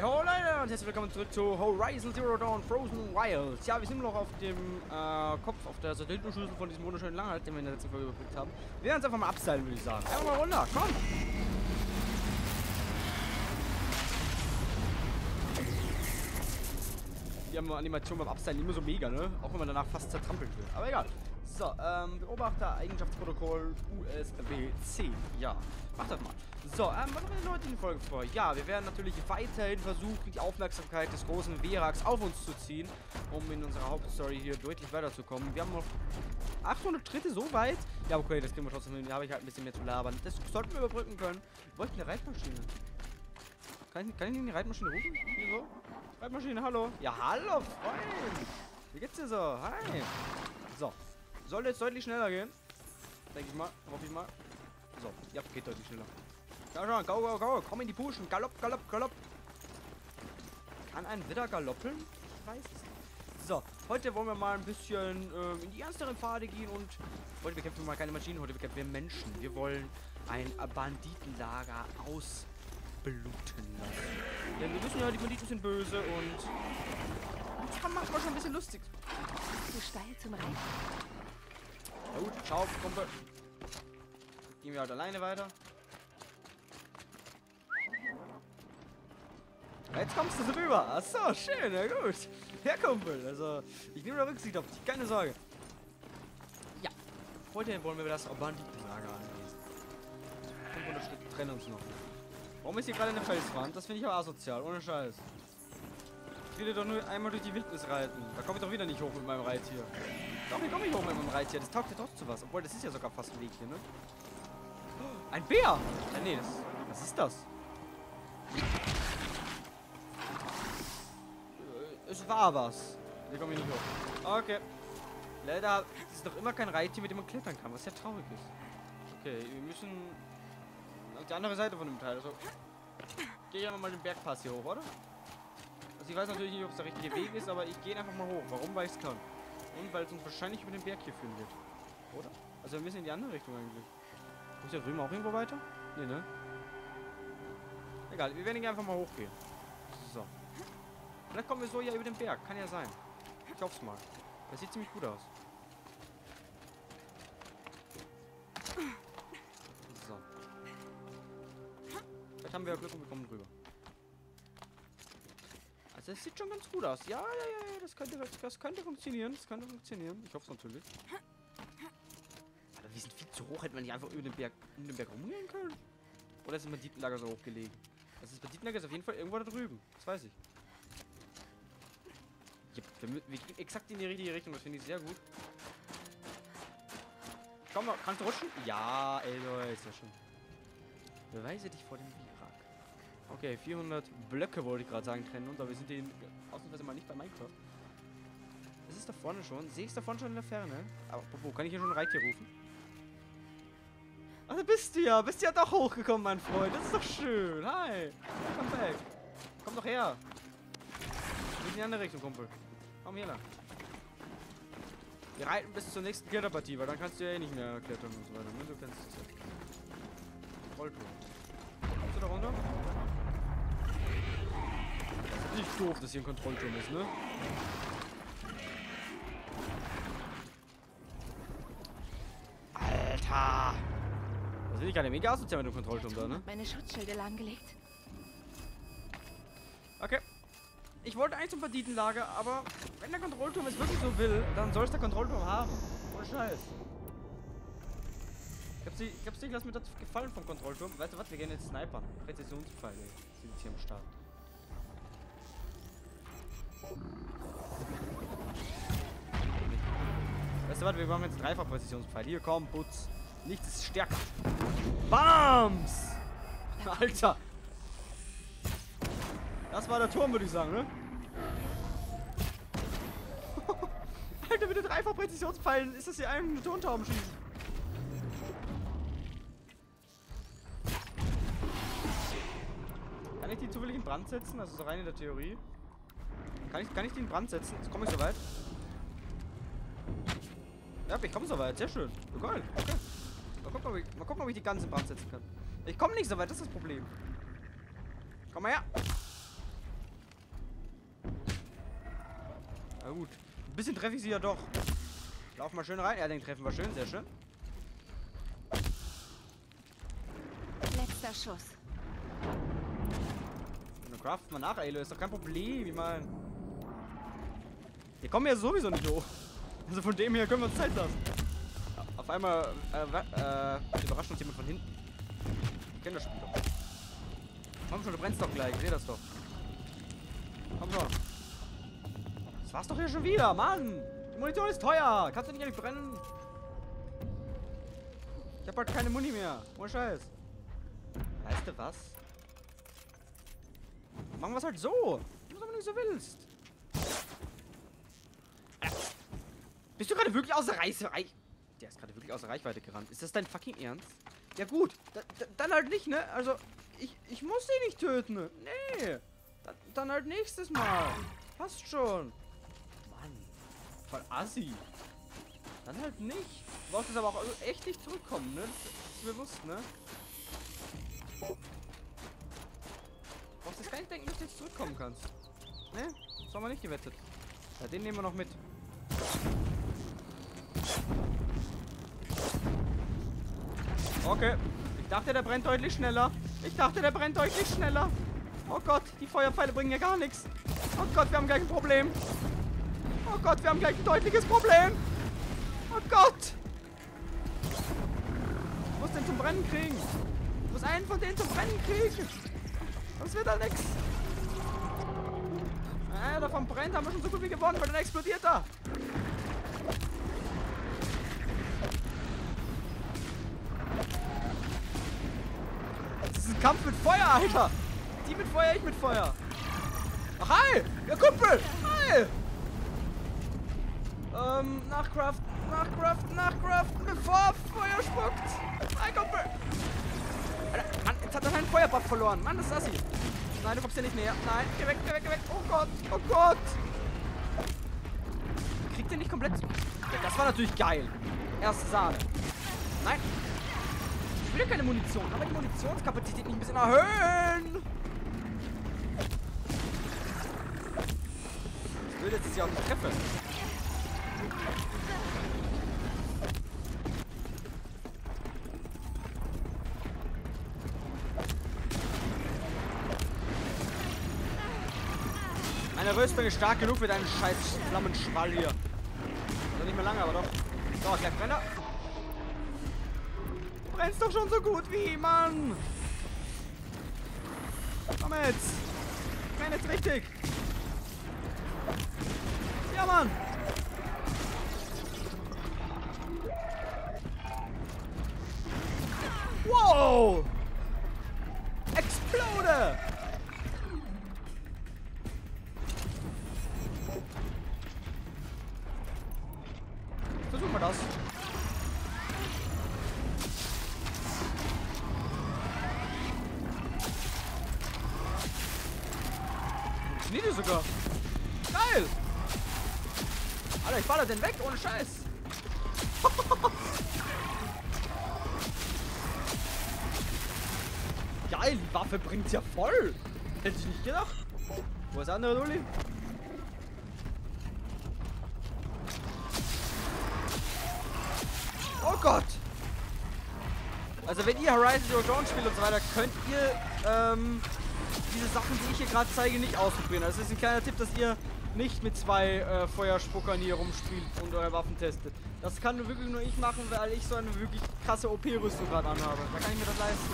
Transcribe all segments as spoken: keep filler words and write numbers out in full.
Hey ho Leute und herzlich willkommen zurück zu Horizon Zero Dawn Frozen Wilds. Ja, wir sind noch auf dem äh, Kopf, auf der Satellitenschüssel von diesem wunderschönen Langhalt, den wir in der letzten Folge überbrückt haben. Wir werden uns einfach mal abstylen, würde ich sagen. Einfach mal runter, komm! Die haben Animation beim Abstylen immer so mega, ne? Auch wenn man danach fast zertrampelt wird. Aber egal. So, ähm, Beobachter, Eigenschaftsprotokoll, U S B C. Ja, mach das mal. So, ähm, was haben wir denn heute in der Folge vor? Ja, wir werden natürlich weiterhin versuchen, die Aufmerksamkeit des großen Verax auf uns zu ziehen, um in unserer Hauptstory hier deutlich weiterzukommen. Wir haben noch achthundert Schritte, so weit. Ja, okay, das kriegen wir trotzdem hin. Da habe ich halt ein bisschen mehr zu labern. Das sollten wir überbrücken können. Wir wollten eine Reitmaschine. Kann ich, kann ich nicht eine Reitmaschine rufen? Wieso? Reitmaschine, hallo. Ja, hallo, Freund. Wie geht's dir so? Hi. So. Soll jetzt deutlich schneller gehen. Denke ich mal. Hoffe ich mal. So. Ja, geht deutlich schneller. Ja, schon. Go, go, go. Komm in die Puschen. Galopp, galopp, galopp. Kann ein Widder galoppeln? Ich weiß es nicht. So. Heute wollen wir mal ein bisschen ähm, in die ernsteren Pfade gehen und heute bekämpfen wir mal keine Maschinen. Heute bekämpfen wir Menschen. Wir wollen ein Banditenlager aus bluten lassen. Denn wir wissen ja, die Banditen sind böse und das kann manchmal schon ein bisschen lustig. Zu steil zum Reiten. Na gut, ciao, Kumpel. Gehen wir halt alleine weiter. Jetzt kommst du so rüber. Achso, schön, na gut. Ja, Kumpel. Also, ich nehme da Rücksicht auf dich, keine Sorge. Ja, heute wollen wir das Banditenlager anlesen. fünfhundert Schritte trennen uns noch. Warum ist hier gerade eine Felswand? Das finde ich aber asozial, ohne Scheiß. Ich will doch nur einmal durch die Wildnis reiten. Da komme ich doch wieder nicht hoch mit meinem Reittier. Doch, hier komme ich hoch mit meinem Reittier. Das taugt ja doch zu was. Obwohl, das ist ja sogar fast ein Weg hier, ne? Oh, ein Bär! Ja, nee, das, was ist das? Es war was. Hier komme ich nicht hoch. Okay. Leider ist es doch immer kein Reittier, mit dem man klettern kann, was ja traurig ist. Okay, wir müssen auf die andere Seite von dem Teil. Also, gehe ich einfach mal den Bergpass hier hoch, oder? Also ich weiß natürlich nicht, ob es der richtige Weg ist, aber ich gehe einfach mal hoch. Warum? Weil ich es kann. Und weil es uns wahrscheinlich über den Berg hier führen wird. Oder? Also wir müssen in die andere Richtung eigentlich. Muss ja drüben auch irgendwo weiter? Nee, ne? Egal, wir werden hier einfach mal hochgehen. So. Vielleicht kommen wir so ja über den Berg. Kann ja sein. Ich hoffe es mal. Das sieht ziemlich gut aus. So. Vielleicht haben wir ja Glück und wir kommen drüber. Also es sieht schon ganz gut aus. Ja, ja, ja, ja, das könnte, das könnte funktionieren. Das könnte funktionieren. Ich hoffe es natürlich. Aber wir sind viel zu hoch. Hätte man nicht einfach über den Berg, um den Berg rumgehen können? Oder ist das Banditenlager so hochgelegen? Also das Banditenlager ist auf jeden Fall irgendwo da drüben. Das weiß ich. Ja, wir, wir gehen exakt in die richtige Richtung. Das finde ich sehr gut. Komm mal, kannst du rutschen? Ja, ey, Leute, ist ja schon. Beweise dich vor dem Verax. Okay, vierhundert Blöcke wollte ich gerade sagen trennen und aber wir sind hier ausnahmsweise mal nicht bei Minecraft. Das ist da vorne schon. Sehe ich es da vorne schon in der Ferne? Aber wo kann ich hier schon ein Reittier rufen? Ach, da bist du ja. Bist du ja doch hochgekommen, mein Freund. Das ist doch schön. Hi. Komm back. Komm doch her. Wir in die andere Richtung, Kumpel. Komm hier lang. Wir reiten bis zur nächsten Kletterpartie, weil dann kannst du ja eh nicht mehr klettern und so weiter. Ne? Du kennst es ja. Rolltour. Kommst du da runter? Das ist nicht doof, dass hier ein Kontrollturm ist, ne? Alter! Das finde ich gerade mega asozial mit dem Kontrollturm da, ne? Meine Schutzschilde lahmgelegt. Okay. Ich wollte eigentlich zum Banditenlager, aber wenn der Kontrollturm es wirklich so will, dann soll es der Kontrollturm haben. Ohne Scheiß. Ich hab's nicht, ich hab's nicht, lass mir das gefallen vom Kontrollturm. Weißt du was, wir gehen jetzt snipern. Präzisionspfeile sind jetzt hier am Start. Weißt du was, wir machen jetzt dreifach Präzisionspfeile. Hier, komm, Putz. Nichts ist stärker. Bams! Alter! Das war der Turm, würde ich sagen, ne? Alter, mit den dreifach Präzisionspfeilen ist das hier ein Tontauben schießen. Kann ich die zufällig in Brand setzen? Also so rein in der Theorie. Kann ich, kann ich die in Brand setzen? Jetzt komme ich soweit. Ja, ich komme soweit. Sehr schön. Oh, geil. Okay. Mal gucken, ob ich, mal gucken, ob ich die ganze in Brand setzen kann. Ich komme nicht soweit, das ist das Problem. Komm mal her. Na gut. Ein bisschen treffe ich sie ja doch. Lauf mal schön rein. Ja, den treffen wir schön. Sehr schön. Letzter Schuss. Dann craft mal nach, Alo. Ist doch kein Problem. Ich meine. Wir kommen ja sowieso nicht hoch. Also von dem her können wir uns Zeit lassen. Ja, auf einmal äh, äh, überrascht uns jemand von hinten. Ich kenne das Spiel doch. Komm schon, du brennst doch gleich. Ich sehe das doch. Komm schon. Das war's doch hier schon wieder, Mann. Die Munition ist teuer. Kannst du nicht eigentlich brennen? Ich hab halt keine Muni mehr. Ohne Scheiß. Weißt du was? Machen wir es halt so. Du musst aber nicht so willst. Äh. Bist du gerade wirklich außer Reichweite? Der ist gerade wirklich außer Reichweite gerannt. Ist das dein fucking Ernst? Ja gut. Da, da, dann halt nicht, ne? Also, ich, ich muss sie nicht töten. Nee. Da, dann halt nächstes Mal. Passt schon. Mann. Voll assi. Dann halt nicht. Du brauchst jetzt aber auch echt nicht zurückkommen, ne? Das ist bewusst, ne? Du brauchst jetzt gar nicht denken, dass du jetzt zurückkommen kannst. Ne? Das haben wir nicht gewettet. Ja, den nehmen wir noch mit. Okay. Ich dachte, der brennt deutlich schneller. Ich dachte, der brennt deutlich schneller. Oh Gott, die Feuerpfeile bringen ja gar nichts. Oh Gott, wir haben gleich ein Problem. Oh Gott, wir haben gleich ein deutliches Problem. Oh Gott. Ich muss den zum Brennen kriegen. Ich muss einen von denen zum Brennen kriegen. Sonst wird da nix. Äh, davon brennt, haben wir schon so gut wie gewonnen, weil dann explodiert er. Das ist ein Kampf mit Feuer, Alter. Die mit Feuer, ich mit Feuer. Ach, hi! Ja, Kumpel! Hi! Ähm, nachcraften, nachcraften, nachcraften, bevor Feuer spuckt! Hi, Kumpel! Alter, Mann, jetzt hat er seinen Feuerbuff verloren. Mann, das ist assi. Nein, du kommst hier nicht näher. Nein, geh weg, geh weg, geh weg. Oh Gott, oh Gott! Kriegt ihr nicht komplett... Ja, das war natürlich geil. Erste Sahne. Nein! Ich will ja keine Munition, aber die Munitionskapazität nicht ein bisschen erhöhen! Ich will, dass ich sie auch nicht treffe. Meine Rüstung ist stark genug für deinen scheiß Flammenschwall hier. Also nicht mehr lange, aber doch. So, gleich Brenner. Du brennst doch schon so gut wie, Mann. Komm jetzt. Brenn jetzt richtig. Ja, Mann. Wow. Explode. Versuchen wir das. Funktioniert sogar. Geil. Alter, ich baller den weg, ohne Scheiß. Geil, die Waffe bringt's ja voll. Hätte ich nicht gedacht. Wo ist der andere Luli? Oh Gott! Also wenn ihr Horizon Zero Dawn spielt und so weiter, könnt ihr ähm, diese Sachen, die ich hier gerade zeige, nicht ausprobieren. Also das ist ein kleiner Tipp, dass ihr nicht mit zwei äh, Feuerspuckern hier rumspielt und eure Waffen testet. Das kann nur wirklich nur ich machen, weil ich so eine wirklich krasse O P-Rüstung gerade anhabe. Da kann ich mir das leisten.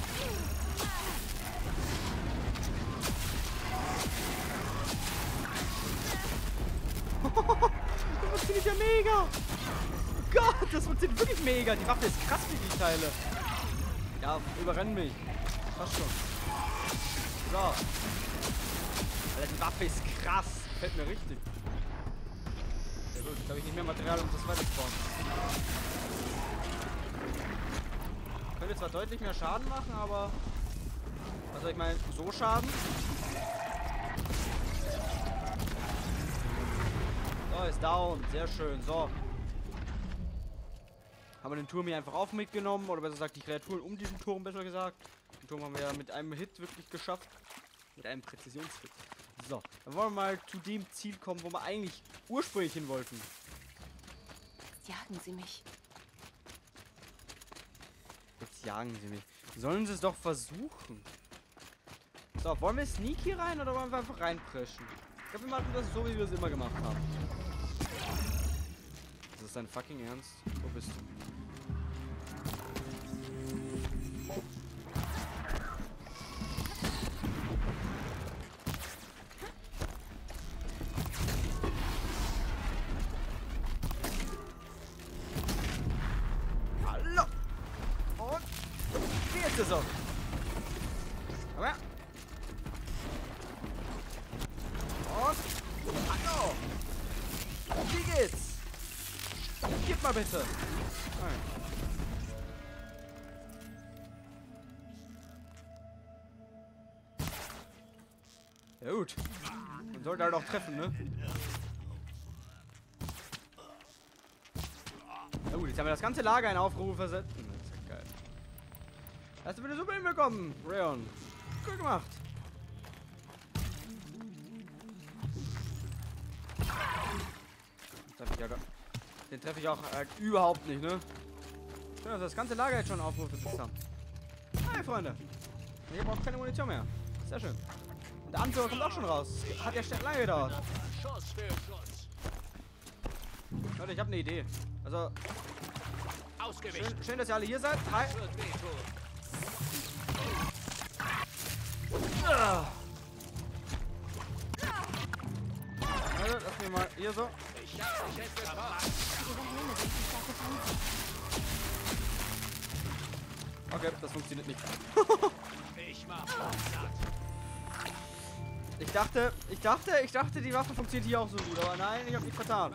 Das funktioniert ja mega! Gott, das funktioniert wirklich mega! Die Waffe ist krass für die Teile. Ja, überrennen mich. Fast schon. So. Alter, die Waffe ist krass. Fällt mir richtig. Sehr gut, jetzt habe ich nicht mehr Material, um das weiter zu bauen. Könnte zwar deutlich mehr Schaden machen, aber... Also ich meine, so Schaden. So, ist down. Sehr schön. So. Haben wir den Turm hier einfach auf mitgenommen. Oder besser gesagt, die Kreaturen um diesen Turm, besser gesagt. Den Turm haben wir ja mit einem Hit wirklich geschafft. Mit einem Präzisionshit. So, dann wollen wir mal zu dem Ziel kommen, wo wir eigentlich ursprünglich hin wollten. Jetzt jagen sie mich. Jetzt jagen sie mich. Sollen sie es doch versuchen. So, wollen wir sneaky rein oder wollen wir einfach reinpreschen? Ich glaube, wir machen das so, wie wir es immer gemacht haben. Das ist dein fucking Ernst? Wo bist du? Hallo! Und wie ist es so? Komm her! Und hallo! Wie geht's? Gib mal bitte! Nein. Ja gut. Man sollte halt auch treffen, ne? Na gut, jetzt haben wir das ganze Lager in Aufrufe versetzt. Das ist ja geil. Hast du bitte super hinbekommen, Rayon. Gut gemacht. Den treffe ich, ja, den treffe ich auch äh, überhaupt nicht, ne? Schön, dass wir das ganze Lager jetzt schon Aufrufe versetzt haben. Hi, Freunde. Ich habe auch keine Munition mehr. Sehr schön. Und der Anführer kommt auch schon raus. Hat ja lange gedauert. Leute, ich habe eine Idee. Also, schön, schön, dass ihr alle hier seid. Hi. Ah. Also, lass mich mal hier so. Okay, das funktioniert nicht. Ich dachte, ich dachte, ich dachte, die Waffe funktioniert hier auch so gut, aber nein, ich habe mich vertan.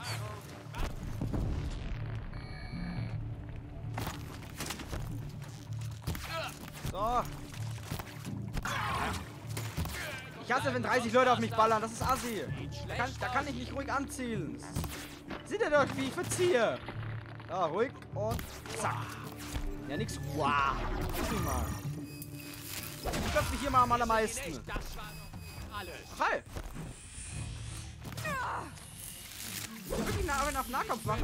So. Ich hasse, wenn dreißig Leute auf mich ballern, das ist assi. Da kann, da kann ich nicht ruhig anzielen. Seht ihr doch, wie ich verziehe. Ja, ruhig und zack. Ja, nix. Wow. Lass mich mal. Ich glaube, mich hier mal am allermeisten. Hi. Ich will wirklich eine Arbeit auf Nahkampf machen.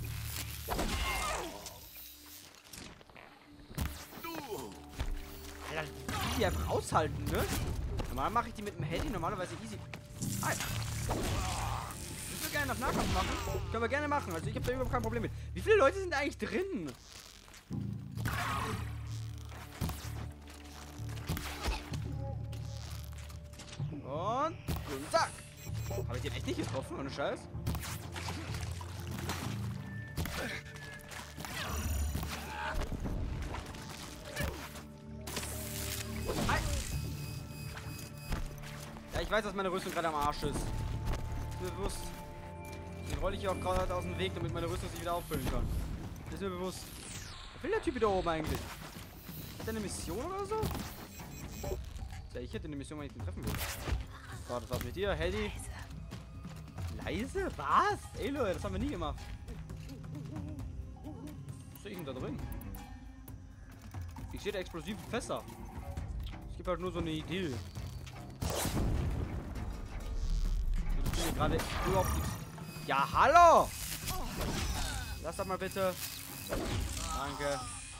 Alter, die einfach aushalten, ne? Normal mache ich die mit dem Handy, normalerweise easy. Hi. Ich will gerne auf Nahkampf machen. Können wir gerne machen. Also ich habe da überhaupt kein Problem mit. Wie viele Leute sind da eigentlich drin? Und guten Tag. Habe ich den echt nicht getroffen, ohne Scheiß? Hi. Ja, ich weiß, dass meine Rüstung gerade am Arsch ist. Ist mir bewusst. Den rolle ich hier auch gerade aus dem Weg, damit meine Rüstung sich wieder auffüllen kann. Ist mir bewusst. Was will der Typ da oben eigentlich? Hat er eine Mission oder so? Ja, ich hätte eine Mission, wenn ich den treffen will. So, das war's mit dir, Hedy. Leise? Was? Ey, Leute, das haben wir nie gemacht. Was sehe ich denn da drin? Ich sehe da explosive Fässer. Es gibt halt nur so eine Idee. Ich bin gerade überhaupt nichts. Ja, hallo! Lass das mal bitte. Danke.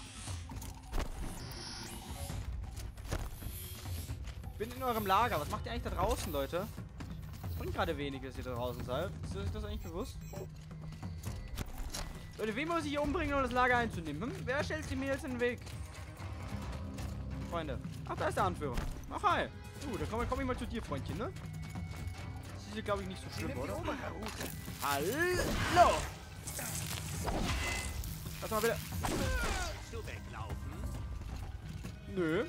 Ich bin in eurem Lager. Was macht ihr eigentlich da draußen, Leute? Das bringt gerade wenig, dass ihr da draußen seid. Ist euch das eigentlich bewusst? Leute, wen muss ich hier umbringen, um das Lager einzunehmen? Hm? Wer stellt sich mir jetzt in den Weg? Freunde. Ach, da ist der Anführer. Ach, hi. Uh, dann komme komm ich mal zu dir, Freundchen, ne? Das ist hier, glaube ich, nicht so schlimm, oder? Hallo! Lass mal bitte. Du weglaufen? Nö.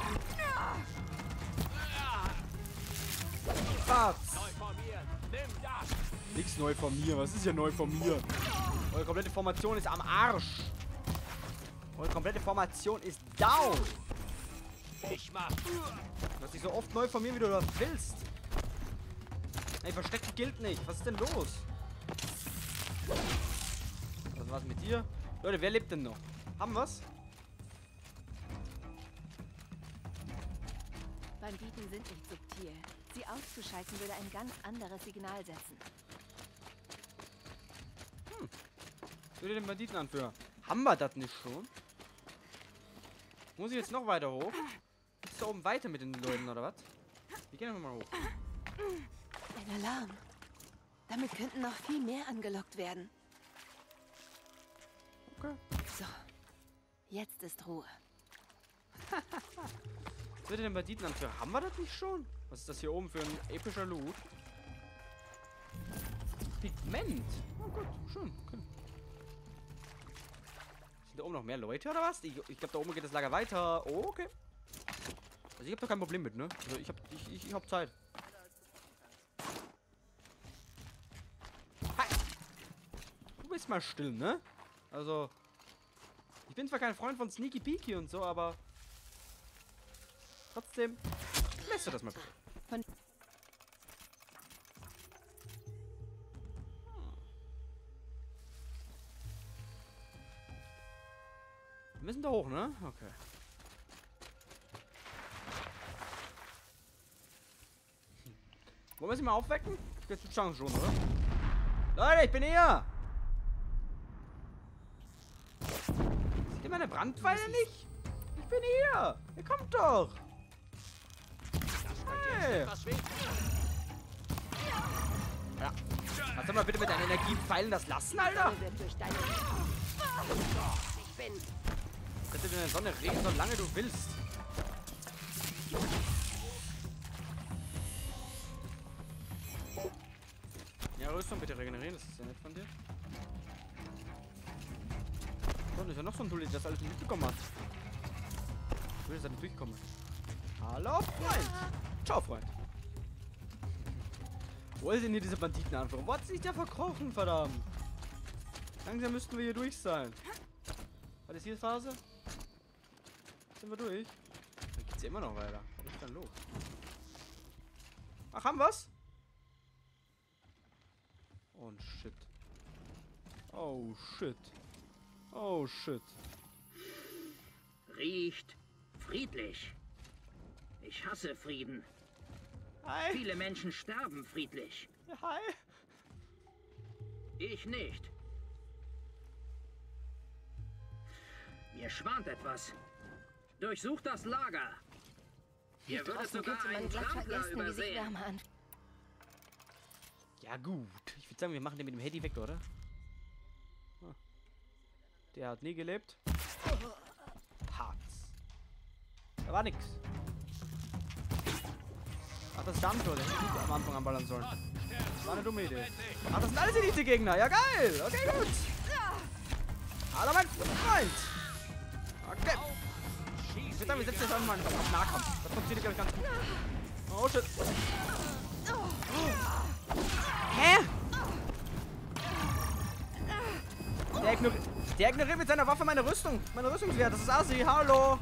Was? Neu formieren. Nimm das. Nix neu von mir. Was ist hier neu von mir? Eure komplette Formation ist am Arsch. Eure komplette Formation ist down. Ich mach. Du hast dich so oft neu von mir, wie du das willst. Ey, verstecken gilt nicht. Was ist denn los? Was war's mit dir? Leute, wer lebt denn noch? Haben wir's? Banditen sind nicht subtil. Sie auszuschalten würde ein ganz anderes Signal setzen. Hm. Ich würde den Banditenanführer. Haben wir das nicht schon? Muss ich jetzt noch weiter hoch? Ist da oben weiter mit den Leuten, oder was? Wir gehen einfach mal hoch. Ein Alarm. Damit könnten noch viel mehr angelockt werden. Okay. So. Jetzt ist Ruhe. Was würde den Banditenanführer? Haben wir das nicht schon? Was ist das hier oben für ein epischer Loot? Pigment. Oh Gott, schön. Okay. Sind da oben noch mehr Leute oder was? Ich, ich glaube, da oben geht das Lager weiter. Oh, okay. Also ich habe doch kein Problem mit, ne? Also ich habe ich, ich, ich hab Zeit. Hi. Du bist mal still, ne? Also ich bin zwar kein Freund von Sneaky Peeky und so, aber trotzdem lässt du das mal bitte. Von Wir müssen da hoch, ne? Okay. Wollen wir sie mal aufwecken? Jetzt die Chance schon, oder? Leute, ich bin hier! Seht ihr meine Brandpfeile nicht? Ich bin hier! Ihr kommt doch! Hey! Ja. Kannst du mal bitte mit deinen Energiepfeilen das lassen, Alter? wird durch deine... Ich bin... Kannst du in der Sonne reden, solange du willst. Ja, Rüstung bitte regenerieren, das ist ja nett von dir. So, da ist ja noch so ein Dulli, der das alles nicht mitbekommen hat. Ich will, dass er nicht durchkommen. Hallo, Freund! Ciao, Freund! Wo ist denn hier diese Banditenanführer? Wo hat sich der verkrochen, verdammt? Langsam müssten wir hier durch sein. Was ist hier Phase? Sind wir durch? Dann geht's ja immer noch weiter. Was ist denn los? Ach, haben wir's? Oh, shit. Oh, shit. Oh, shit. Riecht friedlich. Ich hasse Frieden. Hi. Viele Menschen sterben friedlich. Ja, hi. Ich nicht. Mir schwant etwas. Durchsucht das Lager. Ihr würdet Draußen sogar könnte man einen glatt Trampler vergessen, wie sich übersehen. Wärme an. Ja, gut. Ich würde sagen, wir machen den mit dem Handy weg, oder? Ah. Der hat nie gelebt. Harz. Da war nix. Ach, das Dampf, der hätte ich nicht am Anfang anballern sollen. Das war eine dumme Idee. Ach, das sind alles Elite-Gegner. Ja, geil. Okay, gut. Hallo, mein Freund. Okay. Ich würde sagen, wir setzen jetzt einfach mal auf Nahkampf. Das funktioniert, glaube ich, ganz gut. Oh, shit. Hä? Der, ignori der ignoriert mit seiner Waffe meine Rüstung. Meine Rüstungswert. Das ist Assi. Hallo.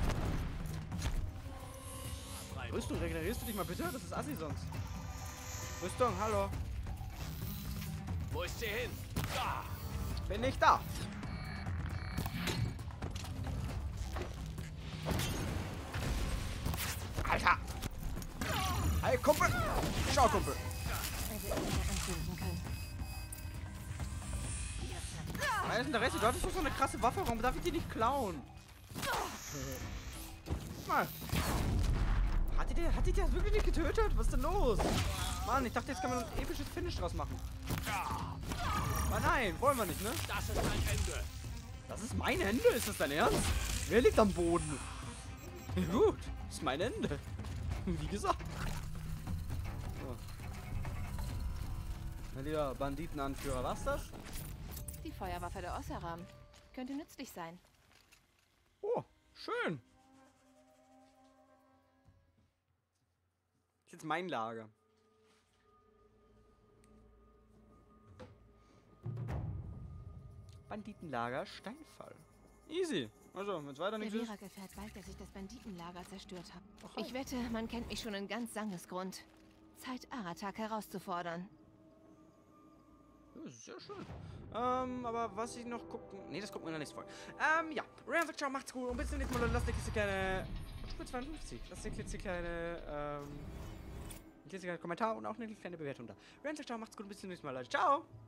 Rüstung, regenerierst du dich mal bitte? Das ist Assi sonst. Rüstung, hallo. Wo ist sie hin? Da! Bin nicht da. Alter. Hey, Kumpel. Schau, Kumpel. Er wird nicht mehr anzünden können. Was ist denn der Rest? Du hattest doch so eine krasse Waffe. Warum darf ich die nicht klauen? Mal. Hat die, der, hat die das wirklich nicht getötet? Was ist denn los? Mann, ich dachte, jetzt kann man ein episches Finish draus machen. Aber nein, wollen wir nicht, ne? Das ist mein Ende. Das ist mein Ende? Ist das dein Ernst? Wer liegt am Boden? Ja, gut, das ist mein Ende. Wie gesagt. So. Mein lieber Banditenanführer, was das? Die Feuerwaffe der Osseram. Könnte nützlich sein. Oh, schön. Das ist jetzt mein Lager. Banditenlager, Steinfall. Easy. Also, wenn es weiter Der nichts ist. Vera erfährt bald, dass ich das Banditenlager zerstört habe. Ach, Ich wette, man kennt mich schon in ganz Sangesgrund. Zeit, Aratak herauszufordern. Ja, das ist sehr schön. Ähm, aber was ich noch gucken... Nee, das gucken wir in der nächsten Folge. Ähm, ja. Ryan sagt, ciao, macht's gut. Und bis zum nächsten Mal. Lasst eine klitzekleine... zweiundfünfzig. Lasst eine klitzekleine, ähm... lese einen Kommentar und auch eine kleine Bewertung da. Wir sehen uns, ciao, macht's gut und bis zum nächsten Mal, Leute. Ciao!